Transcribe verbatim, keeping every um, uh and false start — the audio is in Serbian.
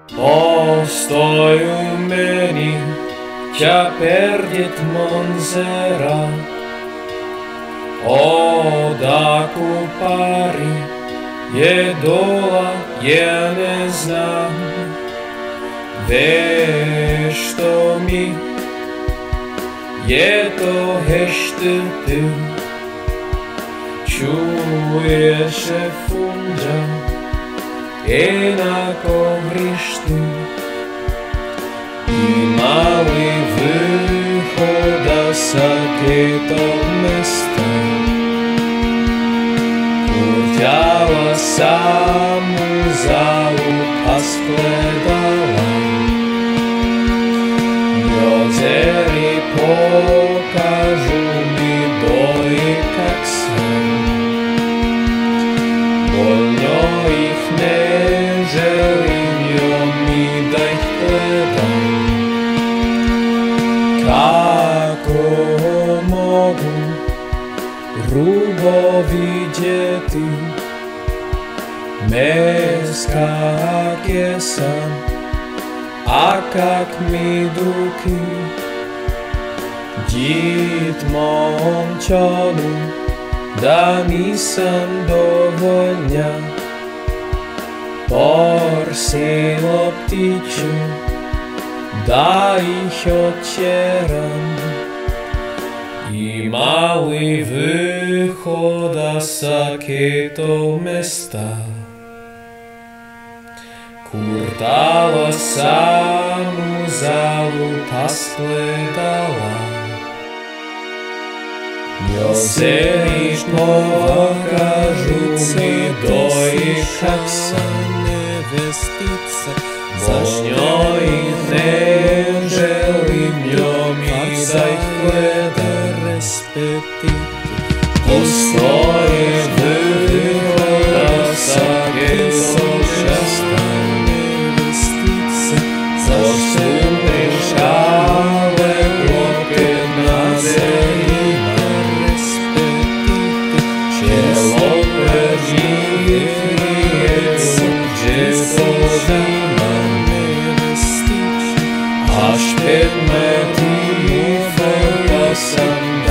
Ostoju meni, ťa perdiet monzera, odaku pari je dola, ja ne znam. Veš to mi je to hešte ty, čuješ se funđa, enako vrišti. Ima li vyhoda sa tog mesta, kurťala samu zalu a skledala. Jozeri pokažu mi doji kak sam, voljno ih ne želim, joj mi da ih gledam. Kako mogu rubo vidjeti mes kak jesam, a kak mi duki dít momčanu, da nisam dovoljna. Porsilo ptiću, da ih otjeram. Ima li vyhoda sa tog mesta, kurtala samu zalu pa skledala. Jozeri pokažu mi doji kak sam, baš njoj ne želim, njoj mi da ih gledam. Postoje vyhoda sa tog mesta, zašto prišale bloke na zemljima, čelo preživije uđe podima, až pet metri da sam